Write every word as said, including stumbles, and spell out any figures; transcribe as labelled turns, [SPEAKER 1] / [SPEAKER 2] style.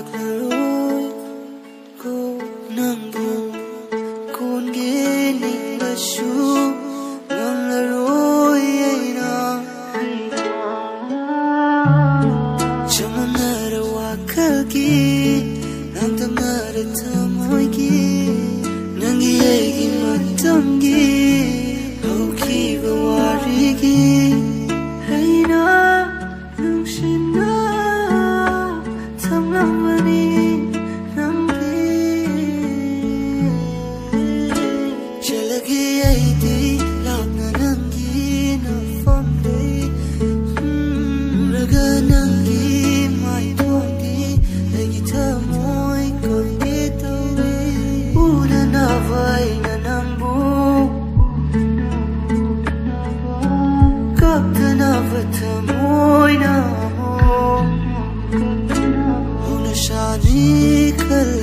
[SPEAKER 1] laklaroi ko nangbu kun gini lashu nanglaroi aina chamanara wakagi nangtamara tamoigi nangi egi matamgi hauki bawarigi aina nungshina tamlamani nambi chalagi aidi lakna nangi na famde raga nangi mai thondi egi thamoi kondi tawi una na vai na nambu kapta na vathamoi na Shani kal